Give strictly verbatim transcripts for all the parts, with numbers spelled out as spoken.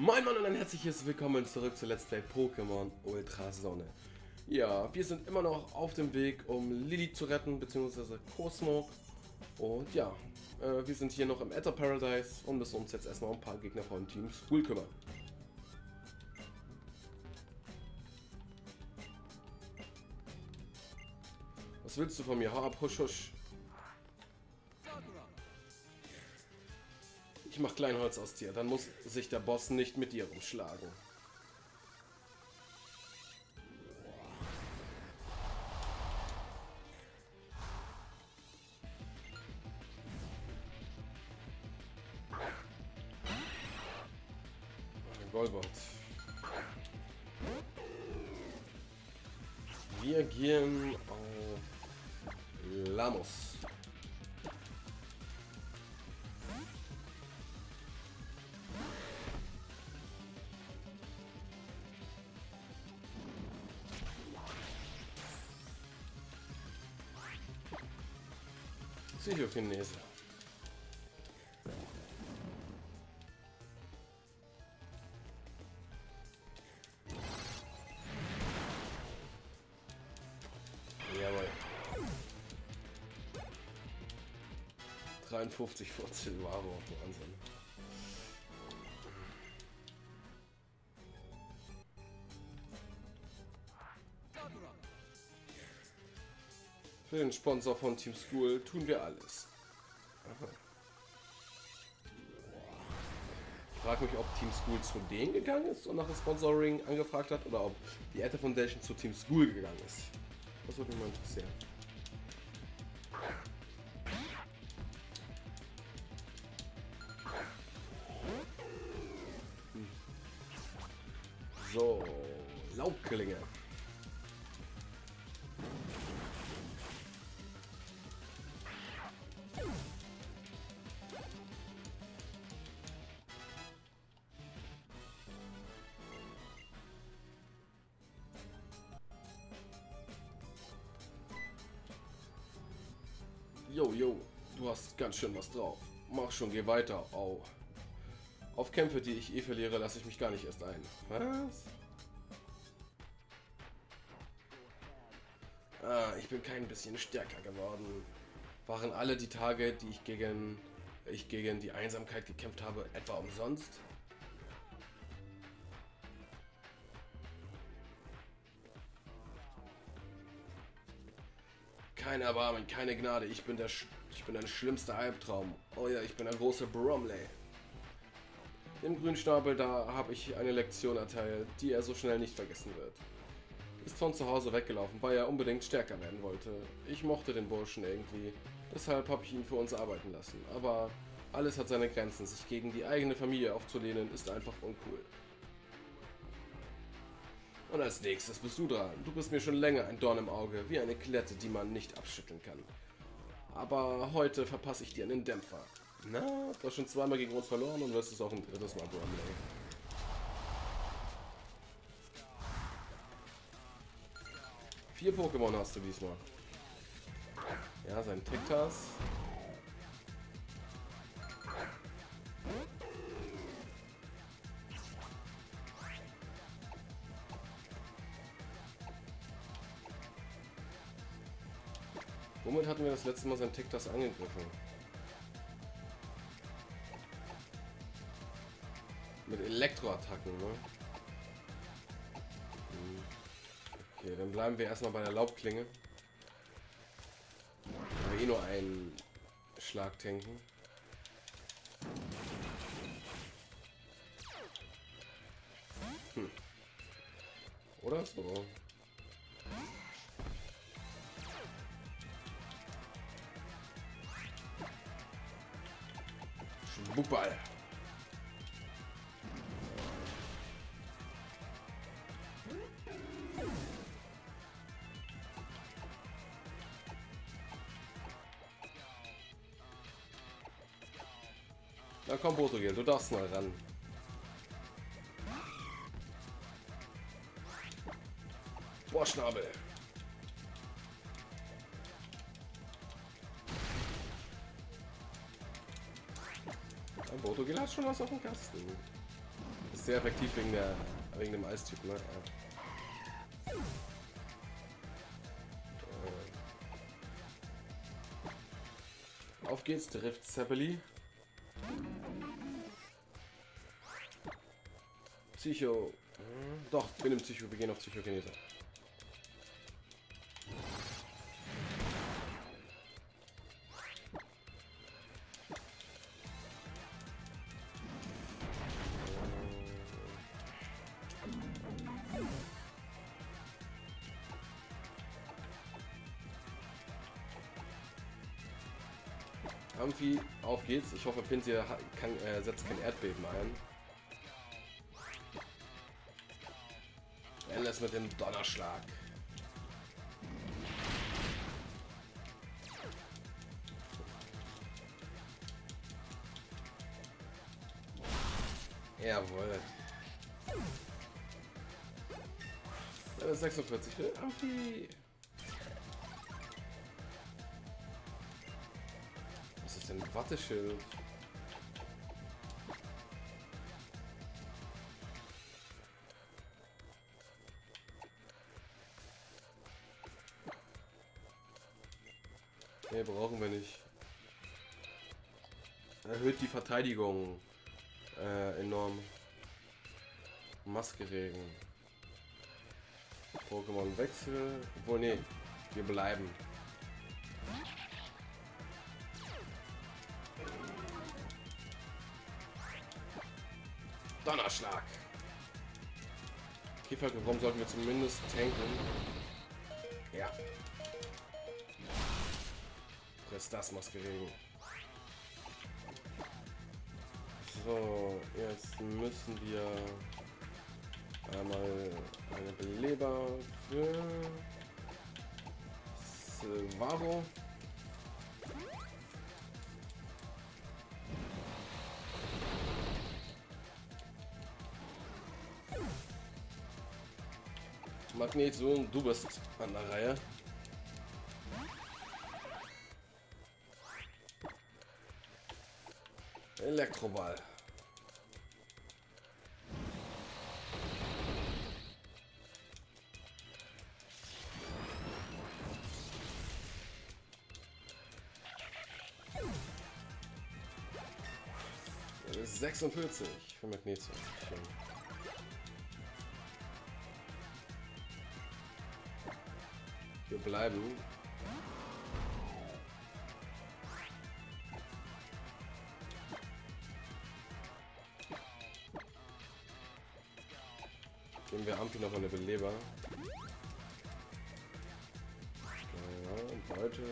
Moin Moin und ein herzliches Willkommen zurück zu Let's Play Pokémon Ultra Sonne. Ja, wir sind immer noch auf dem Weg, um Lillie zu retten, beziehungsweise Cosmo. Und ja, äh, wir sind hier noch im Ether Paradise und müssen uns jetzt erstmal um ein paar Gegner von Team School kümmern. Was willst du von mir? Hau ab, husch, husch. Ich mach Kleinholz aus dir, dann muss sich der Boss nicht mit dir rumschlagen. Golbot. Wir gehen auf Lamos. Psychokinese. Jawohl. dreiundfünfzig vor Silvaro. Wahnsinn. Für den Sponsor von Team School tun wir alles. Aha. Ich frage mich, ob Team School zu denen gegangen ist und nach dem Sponsoring angefragt hat oder ob die Ether Foundation zu Team School gegangen ist. Das würde mich mal interessieren. Hm. So, Laubklinge. Jo, jo, du hast ganz schön was drauf. Mach schon, geh weiter. Au. Auf Kämpfe, die ich eh verliere, lasse ich mich gar nicht erst ein. Was? Ah, ich bin kein bisschen stärker geworden. Waren alle die Tage, die ich gegen, ich gegen die Einsamkeit gekämpft habe, etwa umsonst? Kein Erbarmen, keine Gnade, ich bin der Sch ich bin dein schlimmster Albtraum. Oh ja, ich bin der große Bromley. Dem Grünschnabel da habe ich eine Lektion erteilt, die er so schnell nicht vergessen wird. Ist von zu Hause weggelaufen, weil er unbedingt stärker werden wollte. Ich mochte den Burschen irgendwie, deshalb habe ich ihn für uns arbeiten lassen. Aber alles hat seine Grenzen, sich gegen die eigene Familie aufzulehnen, ist einfach uncool. Und als nächstes bist du dran. Du bist mir schon länger ein Dorn im Auge, wie eine Klette, die man nicht abschütteln kann. Aber heute verpasse ich dir einen Dämpfer. Na, du hast schon zweimal gegen uns verloren und wirst es auch ein drittes Mal, Bromley. Vier Pokémon hast du diesmal. Ja, sein Tektas. Womit hatten wir das letzte Mal sein Tektas angegriffen? Mit Elektroattacken, ne? Okay, dann bleiben wir erstmal bei der Laubklinge. Wir eh nur einen Schlag tanken. Hm. Oder so. Schwuppal. Na komm, Botogel, du darfst mal ran. Boah, Schnabel. Botogel hat schon was auf dem Kasten. ist sehr effektiv wegen der wegen dem Eistyp, ne? Ja. Äh. Auf geht's, Drift Zeppeli. Psycho. Hm, doch, bin im Psycho, wir gehen auf Psychokinese. Amphi, auf geht's. Ich hoffe, Pintia kann, äh, setzt kein Erdbeben ein. Endless mit dem Donnerschlag. Jawohl. Level sechsundvierzig für Amphi. Was ist denn Watteschild? Nee, brauchen wir nicht. Erhöht die Verteidigung äh, enorm. Maskeregen. Pokémon Wechsel. Obwohl, nee, wir bleiben. Donnerschlag. Käfergebrauch sollten wir zumindest tanken. Ja. Ist das Maskeregen. So, jetzt müssen wir einmal eine Beleber für Silvaro. Magnetsohn, du bist an der Reihe. Elektroball. Das ist sechsundvierzig für Magnesium. Wir bleiben. Geben wir Amphi noch mal eine Beleber. Ja, Beute.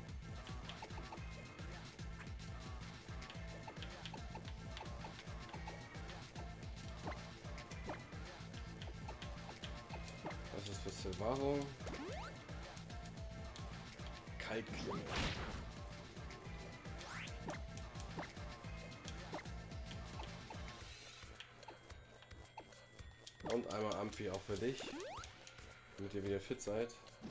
Das ist für Silvaro. Kaltklinge. Und einmal Amphi auch für dich, damit ihr wieder fit seid.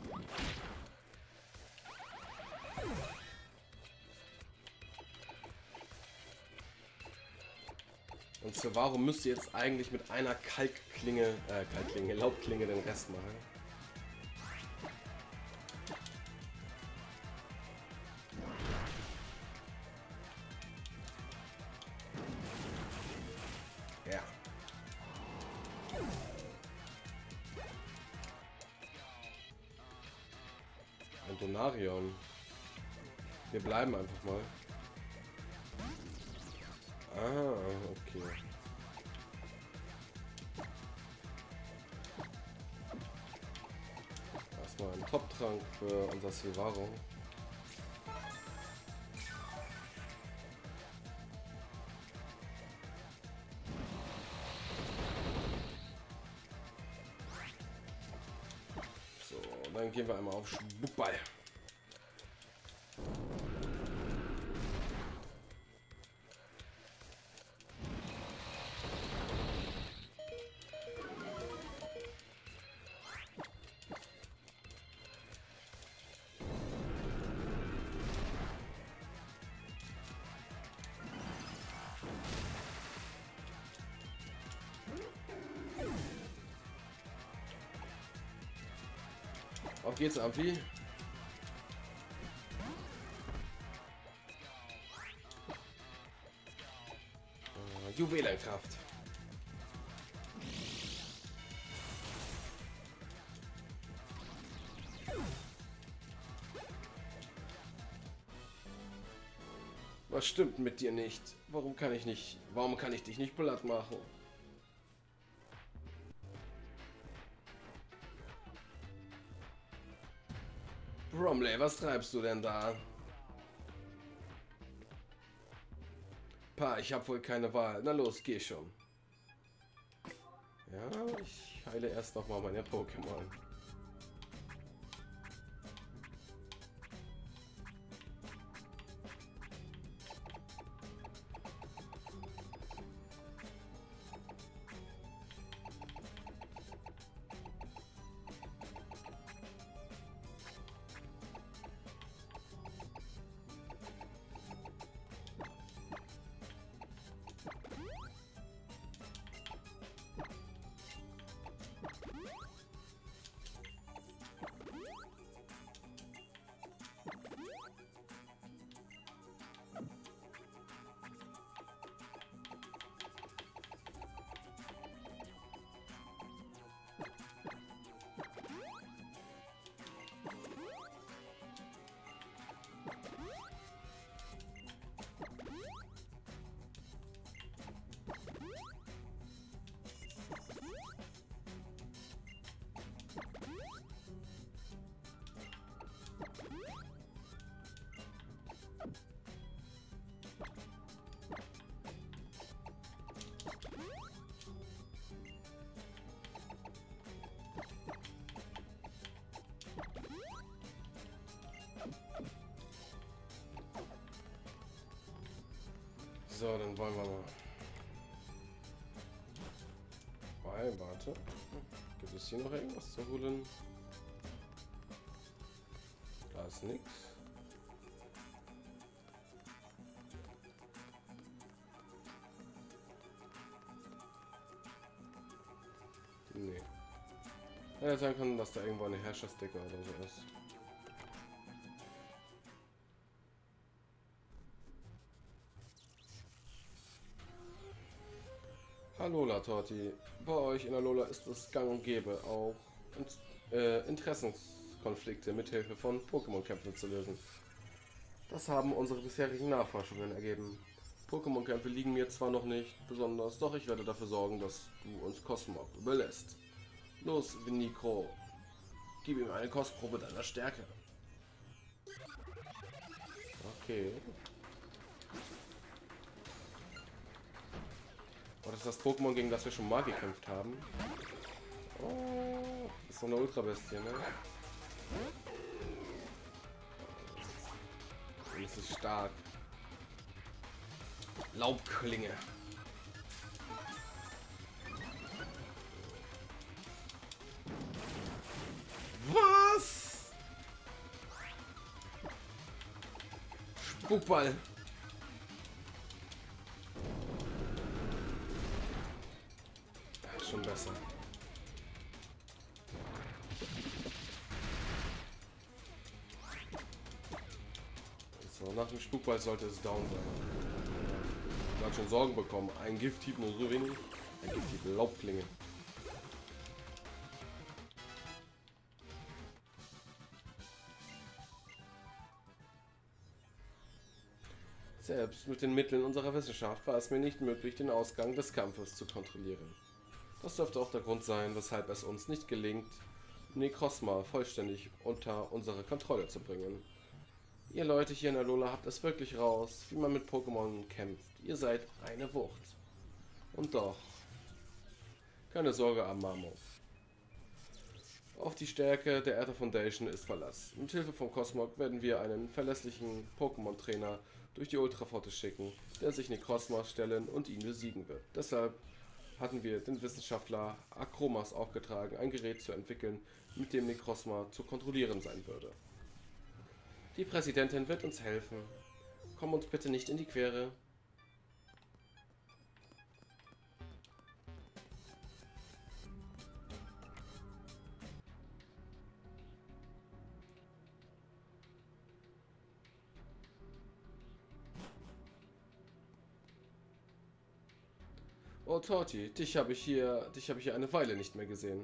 Und Silvaro müsste jetzt eigentlich mit einer Kalkklinge, äh, Kalkklinge, Laubklinge den Rest machen. Ja. Ein Donarion. Wir bleiben einfach mal. Ah, okay. Erstmal ein Top-Trank für unser Silvaro. So, dann gehen wir einmal auf Spukball. geht's, Amphi? Uh, Juwelenkraft. Was stimmt mit dir nicht? Warum kann ich nicht? Warum kann ich dich nicht platt machen? Bromley, was treibst du denn da? Pa, ich hab wohl keine Wahl. Na los, geh schon. Ja, ich heile erst noch mal meine Pokémon. So, dann wollen wir mal. Weil, warte. Gibt es hier noch irgendwas zu holen? Da ist nichts. Nee. Ja, sein kann, dass da irgendwo eine Herrschersticker oder so ist. Hallo Latorti, bei euch in Alola ist es gang und gäbe, auch äh, Interessenskonflikte mithilfe von Pokémon-Kämpfen zu lösen. Das haben unsere bisherigen Nachforschungen ergeben. Pokémon-Kämpfe liegen mir zwar noch nicht besonders, doch ich werde dafür sorgen, dass du uns Cosmog überlässt. Los, Vinnicro, gib ihm eine Kostprobe deiner Stärke. Okay. Oh, das ist das Pokémon, gegen das wir schon mal gekämpft haben. Oh, das ist so eine Ultra-Bestie, ne? Das ist stark. Laubklinge. Was? Spukball. Schon besser. So, nach dem Spukball sollte es down sein. Ich habe schon Sorgen bekommen. Ein Gifthieb nur so wenig. Ein Gifthieb Laubklinge. Selbst mit den Mitteln unserer Wissenschaft war es mir nicht möglich, den Ausgang des Kampfes zu kontrollieren. Das dürfte auch der Grund sein, weshalb es uns nicht gelingt, Necrozma vollständig unter unsere Kontrolle zu bringen. Ihr Leute hier in Alola habt es wirklich raus, wie man mit Pokémon kämpft. Ihr seid eine Wucht. Und doch. Keine Sorge, Amamo. Auf die Stärke der Aether Foundation ist Verlass. Mit Hilfe von Cosmog werden wir einen verlässlichen Pokémon-Trainer durch die Ultraforte schicken, der sich Necrozma stellen und ihn besiegen wird. Deshalb hatten wir den Wissenschaftler Akromas aufgetragen, ein Gerät zu entwickeln, mit dem Necrozma zu kontrollieren sein würde. Die Präsidentin wird uns helfen. Komm uns bitte nicht in die Quere. Oh Torti, dich habe ich hier, dich habe ich hier eine Weile nicht mehr gesehen.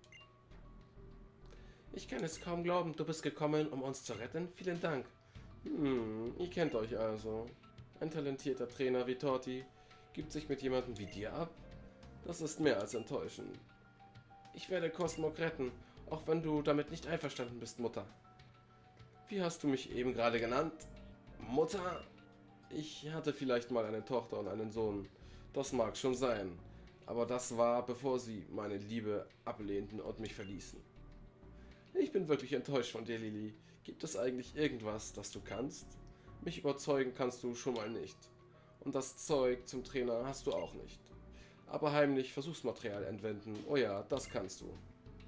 Ich kann es kaum glauben, du bist gekommen, um uns zu retten. Vielen Dank. Hm, ihr kennt euch also. Ein talentierter Trainer wie Torti gibt sich mit jemandem wie dir ab? Das ist mehr als enttäuschend. Ich werde Cosmog retten, auch wenn du damit nicht einverstanden bist, Mutter. Wie hast du mich eben gerade genannt? Mutter? Ich hatte vielleicht mal eine Tochter und einen Sohn. Das mag schon sein. Aber das war, bevor sie meine Liebe ablehnten und mich verließen. Ich bin wirklich enttäuscht von dir, Lily. Gibt es eigentlich irgendwas, das du kannst? Mich überzeugen kannst du schon mal nicht. Und das Zeug zum Trainer hast du auch nicht. Aber heimlich Versuchsmaterial entwenden, oh ja, das kannst du.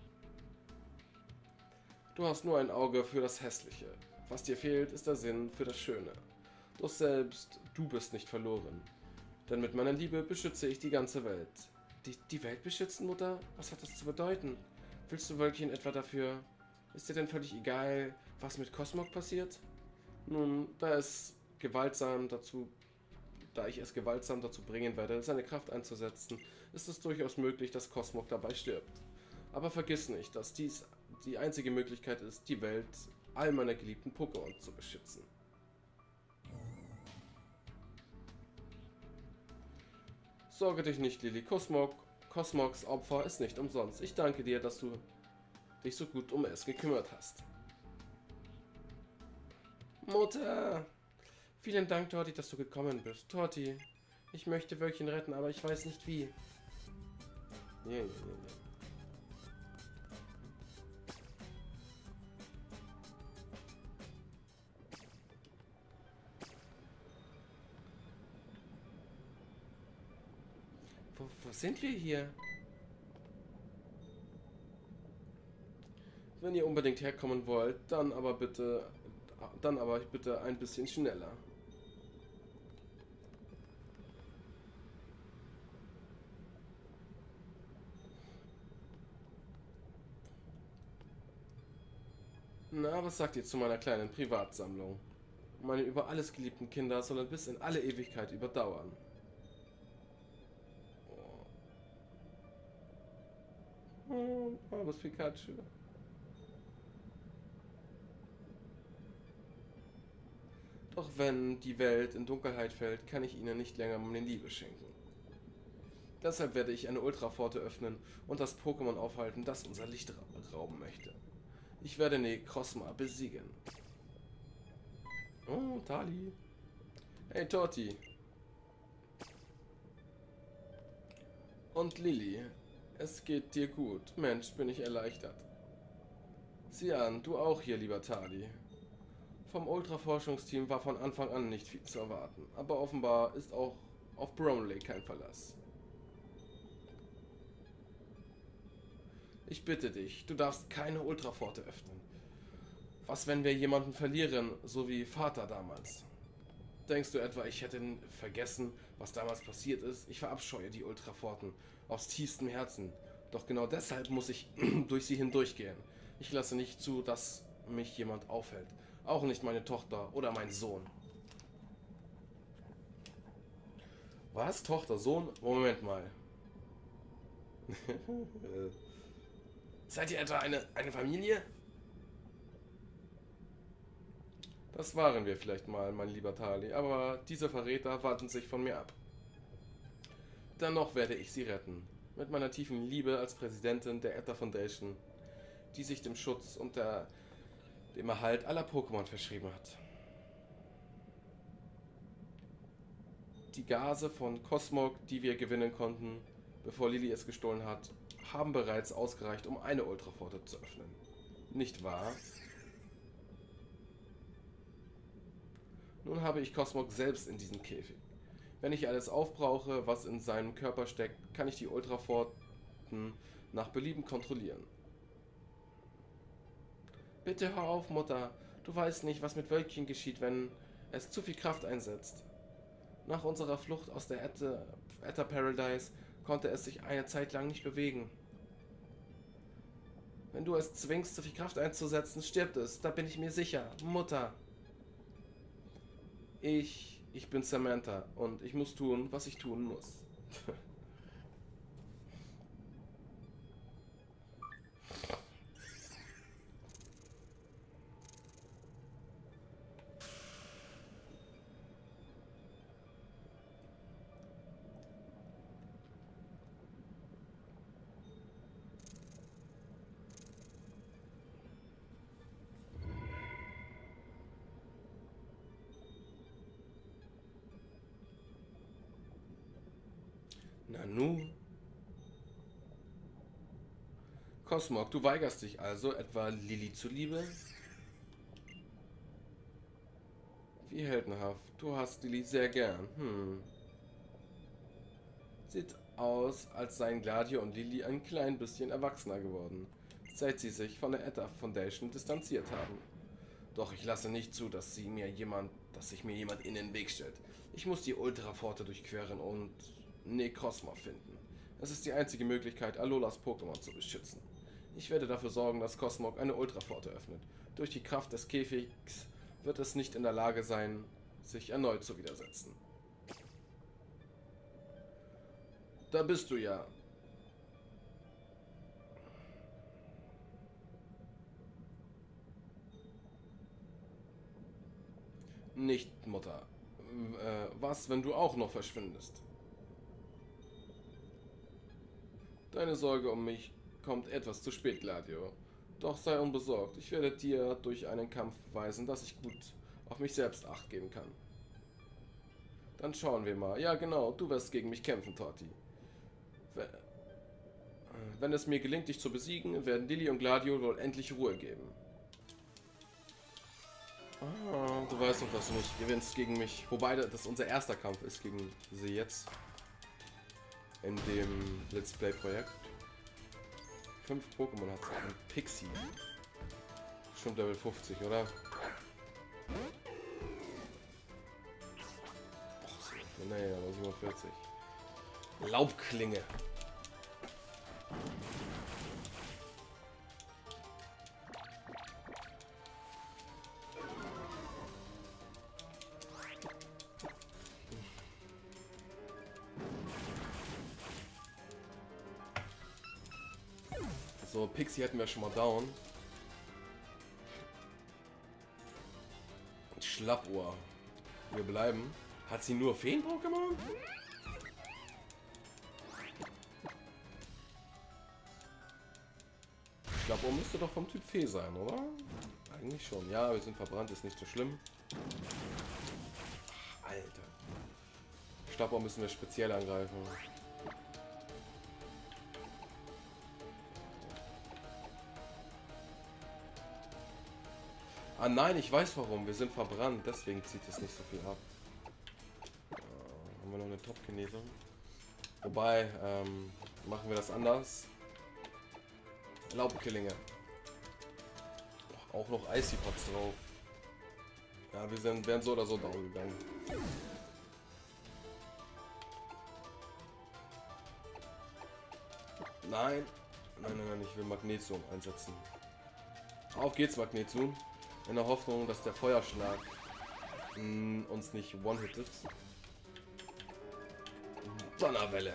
Du hast nur ein Auge für das Hässliche. Was dir fehlt, ist der Sinn für das Schöne. Doch selbst du bist nicht verloren. Denn mit meiner Liebe beschütze ich die ganze Welt. Die, die Welt beschützen, Mutter? Was hat das zu bedeuten? Willst du Wölkchen etwa dafür? Ist dir denn völlig egal, was mit Cosmog passiert? Nun, da es gewaltsam dazu, da ich es gewaltsam dazu bringen werde, seine Kraft einzusetzen, ist es durchaus möglich, dass Cosmog dabei stirbt. Aber vergiss nicht, dass dies die einzige Möglichkeit ist, die Welt, all meiner geliebten Pokémon zu beschützen. Sorge dich nicht, Lily. Cosmog, Cosmogs Opfer ist nicht umsonst. Ich danke dir, dass du dich so gut um es gekümmert hast. Mutter! Vielen Dank, Torti, dass du gekommen bist. Torti, ich möchte Wölkchen retten, aber ich weiß nicht wie. Nee, nee, nee, nee. Wo, wo sind wir hier? Wenn ihr unbedingt herkommen wollt, dann aber bitte, dann aber bitte ein bisschen schneller. Na, was sagt ihr zu meiner kleinen Privatsammlung? Meine über alles geliebten Kinder sollen bis in alle Ewigkeit überdauern. Oh, armes Pikachu. Doch wenn die Welt in Dunkelheit fällt, kann ich ihnen nicht länger meine Liebe schenken. Deshalb werde ich eine Ultrapforte öffnen und das Pokémon aufhalten, das unser Licht ra rauben möchte. Ich werde Necrozma besiegen. Oh, Tali. Hey, Torti. Und Lily. Es geht dir gut. Mensch, bin ich erleichtert. Sieh an, du auch hier, lieber Tali. Vom Ultra-Forschungsteam war von Anfang an nicht viel zu erwarten. Aber offenbar ist auch auf Bromley kein Verlass. Ich bitte dich, du darfst keine Ultrapforte öffnen. Was, wenn wir jemanden verlieren, so wie Vater damals? Denkst du etwa, ich hätte vergessen, was damals passiert ist? Ich verabscheue die Ultrapforten aus tiefstem Herzen. Doch genau deshalb muss ich durch sie hindurchgehen. Ich lasse nicht zu, dass mich jemand aufhält. Auch nicht meine Tochter oder mein Sohn. Was? Tochter, Sohn? Moment mal. Seid ihr etwa eine, eine Familie? Das waren wir vielleicht mal, mein lieber Tali, aber diese Verräter wandten sich von mir ab. Dennoch werde ich sie retten. Mit meiner tiefen Liebe als Präsidentin der Etta Foundation, die sich dem Schutz und der, dem Erhalt aller Pokémon verschrieben hat. Die Gase von Cosmog, die wir gewinnen konnten, bevor Lily es gestohlen hat, haben bereits ausgereicht, um eine Ultrapforte zu öffnen. Nicht wahr? Nun habe ich Cosmog selbst in diesem Käfig. Wenn ich alles aufbrauche, was in seinem Körper steckt, kann ich die Ultrapforten nach Belieben kontrollieren. Bitte hör auf, Mutter. Du weißt nicht, was mit Wölkchen geschieht, wenn es zu viel Kraft einsetzt. Nach unserer Flucht aus der Etta, Etta Paradise konnte es sich eine Zeit lang nicht bewegen. Wenn du es zwingst, zu viel Kraft einzusetzen, stirbt es. Da bin ich mir sicher. Mutter. Ich, ich bin Samantha und ich muss tun, was ich tun muss. Nanu? Cosmog, du weigerst dich also, etwa Lilly zuliebe? Wie heldenhaft. Du hast Lilly sehr gern. Hm. Sieht aus, als seien Gladio und Lilly ein klein bisschen erwachsener geworden, seit sie sich von der Etta Foundation distanziert haben. Doch ich lasse nicht zu, dass sie mir jemand, dass sich mir jemand in den Weg stellt. Ich muss die Ultrapforte durchqueren und Necrozma finden. Es ist die einzige Möglichkeit, Alolas Pokémon zu beschützen. Ich werde dafür sorgen, dass Cosmog eine Ultrapforte öffnet. Durch die Kraft des Käfigs wird es nicht in der Lage sein, sich erneut zu widersetzen. Da bist du ja. Nicht, Mutter. Äh, was, wenn du auch noch verschwindest? Deine Sorge um mich kommt etwas zu spät, Gladio. Doch sei unbesorgt. Ich werde dir durch einen Kampf beweisen, dass ich gut auf mich selbst Acht geben kann. Dann schauen wir mal. Ja, genau. Du wirst gegen mich kämpfen, Torti. Wenn es mir gelingt, dich zu besiegen, werden Lilly und Gladio wohl endlich Ruhe geben. Ah, du weißt doch, dass du nicht gewinnst gegen mich. Wobei das unser erster Kampf ist gegen sie jetzt. In dem Let's Play Projekt. Fünf Pokémon hat sie. Ein Pixie. Bestimmt Level fünfzig, oder? Och, nee, aber siebenundvierzig. Laubklinge. So, Pixie hätten wir schon mal down. Schlappohr. Wir bleiben. Hat sie nur Feen-Pokémon? Schlappohr müsste doch vom Typ Fee sein, oder? Eigentlich schon. Ja, wir sind verbrannt, ist nicht so schlimm. Ach, Alter. Schlappohr müssen wir speziell angreifen. Ah nein, ich weiß warum. Wir sind verbrannt, deswegen zieht es nicht so viel ab. Äh, haben wir noch eine Top-Genesung? Wobei, ähm, machen wir das anders. Laubklinge. Auch noch Icy Pots drauf. Ja, wir sind, wären so oder so down gegangen. Nein. Nein, nein, nein, ich will Magnesium einsetzen. Auf geht's, Magnesium. In der Hoffnung, dass der Feuerschlag mh, uns nicht one-hittet. Donnerwelle.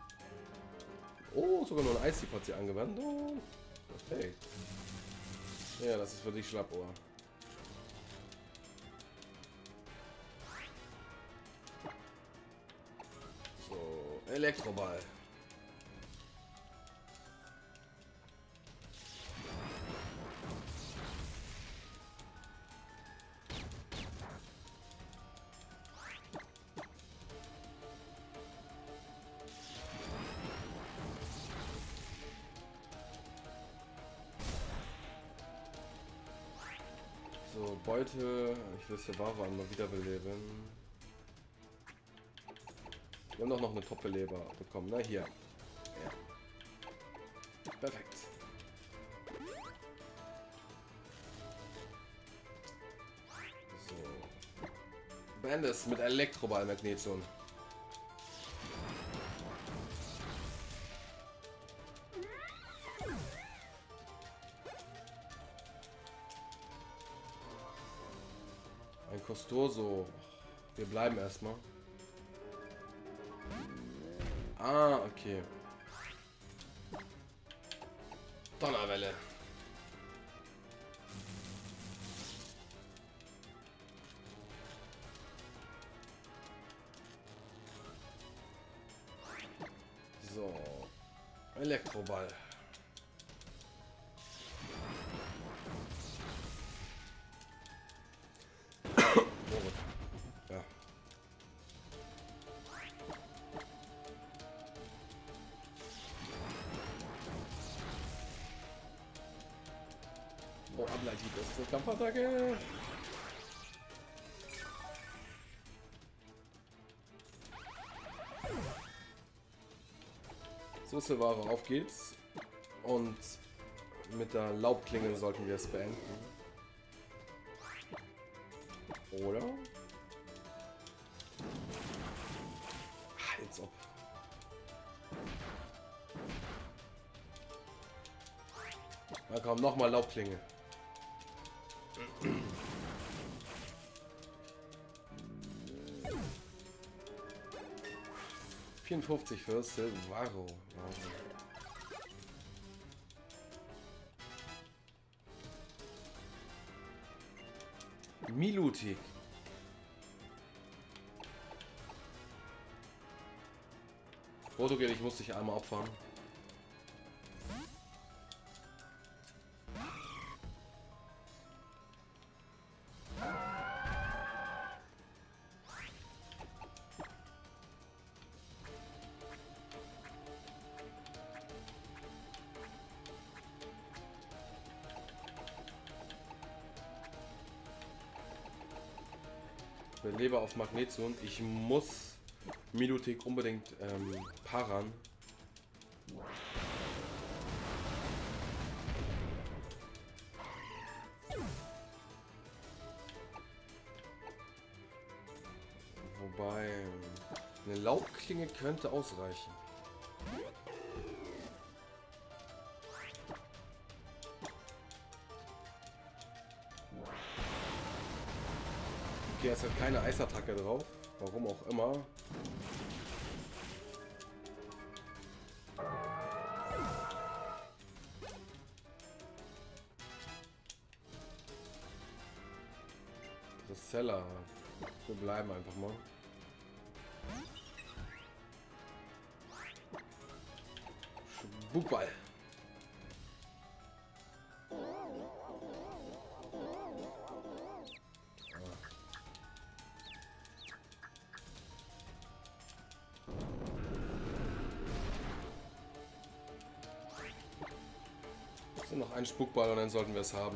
Oh, sogar nur ein Icy Pot hier angewandt. Oh, perfekt. Ja, das ist für dich Schlappohr. So, Elektroball. So, Beute, ich will es hier Wawa mal wiederbeleben. Wir haben doch noch eine Top-Beleber bekommen, ne? Hier. Ja. Perfekt. So. Bandis mit Elektroball Magnesium. Ein Costoso. Wir bleiben erstmal. Ah, okay. Donnerwelle. So. Elektroball. Ja. Ableithieb. Das ist eine Kampfattacke. So, Silvaro, auf geht's. Und mit der Laubklinge sollten wir es beenden. Oder? Halt's ab. Na komm, nochmal Laubklinge. vierundfünfzig für Silvaro. Milutik. Portugal, ich muss dich einmal opfern. Leber auf Magnesium. Ich muss Milutik unbedingt ähm, paran. Wobei eine Laubklinge könnte ausreichen. Okay, es hat keine Eisattacke drauf. Warum auch immer. Dressella. Wir bleiben einfach mal. Spukball. Noch ein Spukball und dann sollten wir es haben.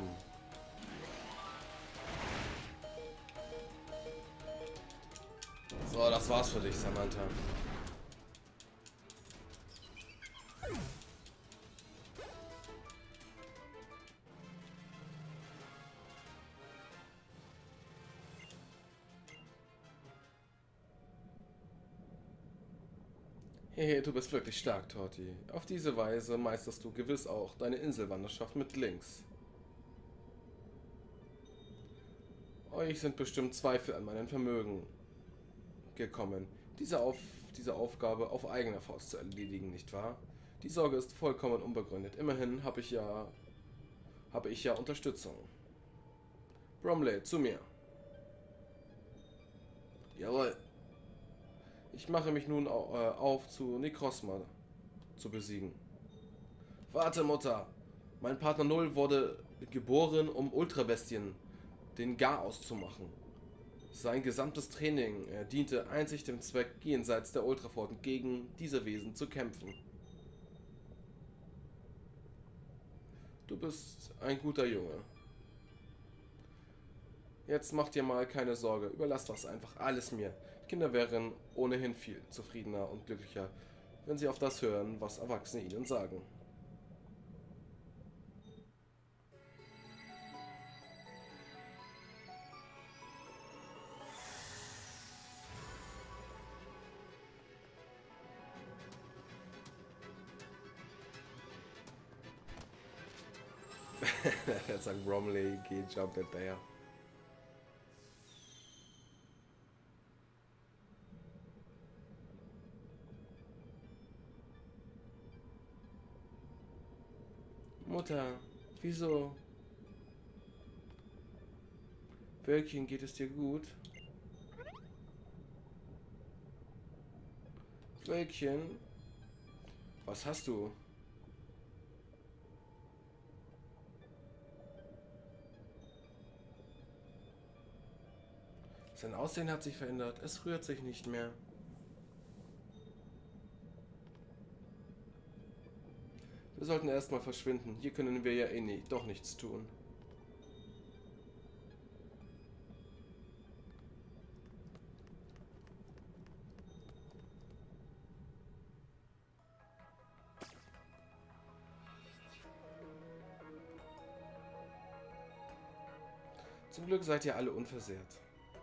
So, das war's für dich, Samantha. Hehe, du bist wirklich stark, Torti. Auf diese Weise meisterst du gewiss auch deine Inselwanderschaft mit Lynx. Euch sind bestimmt Zweifel an meinem Vermögen gekommen, diese, auf, diese Aufgabe auf eigene Faust zu erledigen, nicht wahr? Die Sorge ist vollkommen unbegründet. Immerhin habe ich ja, habe ich ja Unterstützung. Bromley, zu mir. Jawohl. Ich mache mich nun auf, zu Necrozma zu besiegen. Warte, Mutter. Mein Partner Null wurde geboren, um Ultrabestien den Garaus zu machen. Sein gesamtes Training äh, diente einzig dem Zweck, jenseits der Ultrapforten gegen diese Wesen zu kämpfen. Du bist ein guter Junge. Jetzt mach dir mal keine Sorge, überlass das einfach alles mir. Kinder wären ohnehin viel zufriedener und glücklicher, wenn sie auf das hören, was Erwachsene ihnen sagen. Jetzt sagt Bromley, geh jump it there. Mutter, wieso? Wölkchen, geht es dir gut? Wölkchen? Was hast du? Sein Aussehen hat sich verändert. Es rührt sich nicht mehr. Wir sollten erstmal verschwinden. Hier können wir ja eh nie, doch nichts tun. Zum Glück seid ihr alle unversehrt.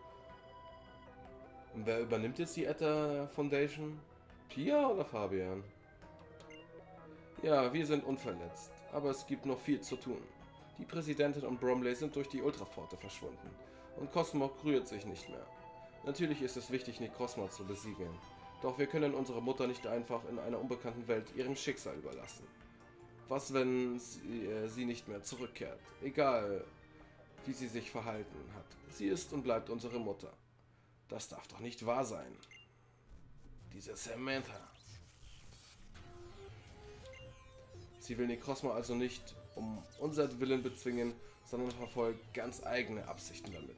Und wer übernimmt jetzt die Etta Foundation? Pia oder Fabian? Ja, wir sind unverletzt, aber es gibt noch viel zu tun. Die Präsidentin und Bromley sind durch die Ultrapforte verschwunden und Cosmog rührt sich nicht mehr. Natürlich ist es wichtig, Necrozma zu besiegen, doch wir können unsere Mutter nicht einfach in einer unbekannten Welt ihrem Schicksal überlassen. Was, wenn sie, äh, sie nicht mehr zurückkehrt? Egal, wie sie sich verhalten hat. Sie ist und bleibt unsere Mutter. Das darf doch nicht wahr sein. Diese Samantha. Sie will Necrozma also nicht um unser Willen bezwingen, sondern verfolgt ganz eigene Absichten damit.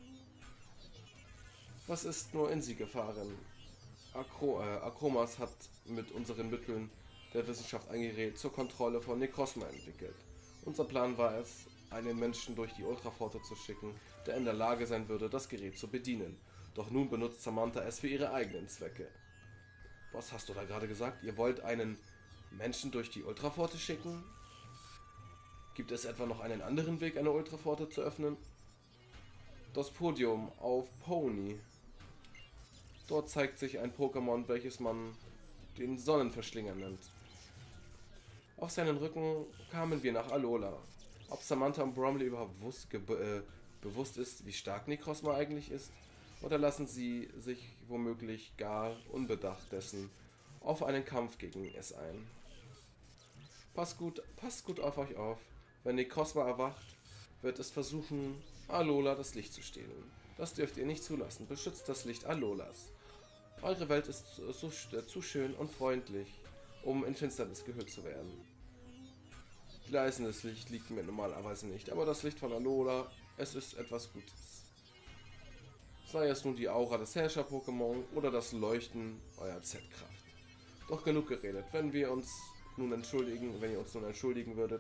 Was ist nur in sie gefahren? Akro äh, Akromas hat mit unseren Mitteln der Wissenschaft ein Gerät zur Kontrolle von Necrozma entwickelt. Unser Plan war es, einen Menschen durch die Ultrapforte zu schicken, der in der Lage sein würde, das Gerät zu bedienen. Doch nun benutzt Samantha es für ihre eigenen Zwecke. Was hast du da gerade gesagt? Ihr wollt einen Menschen durch die Ultrapforte schicken? Gibt es etwa noch einen anderen Weg, eine Ultrapforte zu öffnen? Das Podium auf Pony. Dort zeigt sich ein Pokémon, welches man den Sonnenverschlinger nennt. Auf seinen Rücken kamen wir nach Alola. Ob Samantha und Bromley überhaupt bewusst, äh, bewusst ist, wie stark Necrozma eigentlich ist? Oder lassen sie sich womöglich gar unbedacht dessen auf einen Kampf gegen es ein? Passt gut, passt gut auf euch auf. Wenn Necrozma erwacht, wird es versuchen, Alola das Licht zu stehlen. Das dürft ihr nicht zulassen. Beschützt das Licht Alolas. Eure Welt ist so, so, zu schön und freundlich, um in Finsternis gehüllt zu werden. Gleißendes Licht liegt mir normalerweise nicht, aber das Licht von Alola, es ist etwas Gutes. Sei es nun die Aura des Herrscher-Pokémon oder das Leuchten eurer Z-Kraft. Doch genug geredet, wenn wir uns nun entschuldigen, wenn ihr uns nun entschuldigen würdet.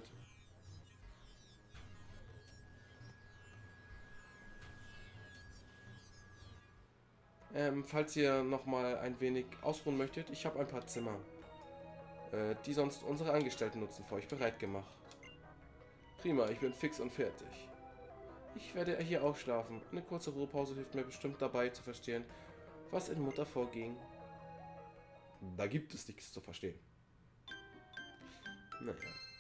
Ähm, falls ihr noch mal ein wenig ausruhen möchtet, ich habe ein paar Zimmer, äh, die sonst unsere Angestellten nutzen, für euch bereit gemacht. Prima, ich bin fix und fertig. Ich werde hier auch schlafen. Eine kurze Ruhepause hilft mir bestimmt dabei zu verstehen, was in Mutter vorging. Da gibt es nichts zu verstehen. Naja.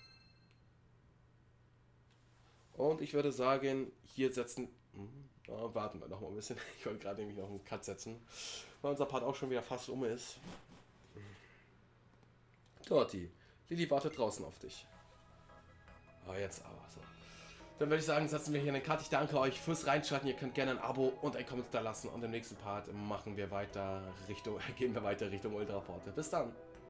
Und ich würde sagen, hier setzen... Ja, warten wir noch mal ein bisschen. Ich wollte gerade nämlich noch einen Cut setzen, weil unser Part auch schon wieder fast um ist. Dorti, Lilly wartet draußen auf dich. Oh, jetzt aber so. Dann würde ich sagen, setzen wir hier einen Cut. Ich danke euch fürs Reinschalten. Ihr könnt gerne ein Abo und ein Kommentar lassen. Und im nächsten Part machen wir weiter Richtung, gehen wir weiter Richtung Ultrapforte. Bis dann.